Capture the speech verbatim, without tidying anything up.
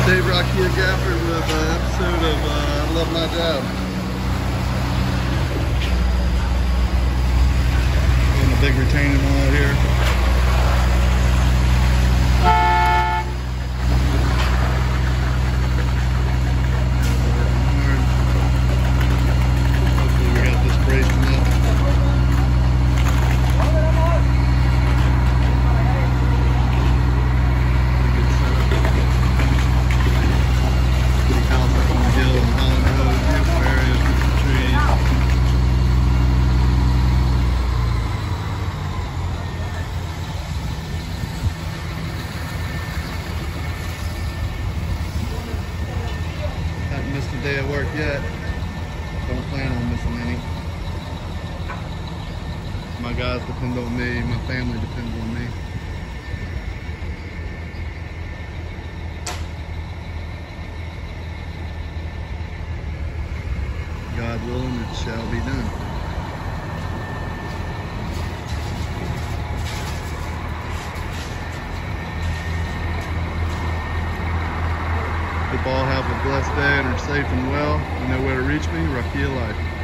Dave Rakia Gafford with an episode of uh, I Love My Job. And a big retaining wall here. Hopefully we got this braced enough. Haven't missed a day at work yet. Don't plan on missing any. My guys depend on me, my family depends on me. God willing, it shall be done. Hope all have a blessed day and are safe and well. You know where to reach me, Rakia Life.